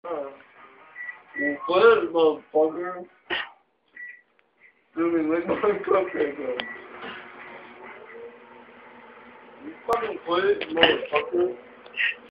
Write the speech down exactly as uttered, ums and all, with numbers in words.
Uh, well, what, motherfucker? Do me lick my cupcake up. You fucking quit, motherfucker.